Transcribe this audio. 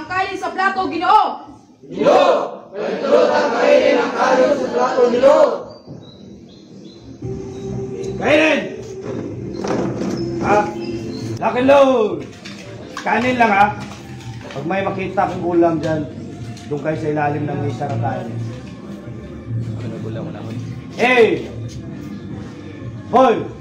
kain sa plato, Ginoo. Ginoo, pahintulutan kainin ang kanin sa plato, Ginoo. Kainin! Ha? Lock and load! Kanin lang ha. Pag may makita kong ulam dyan, doon kayo sa ilalim ng mesa na tayo. Hey! Hoy!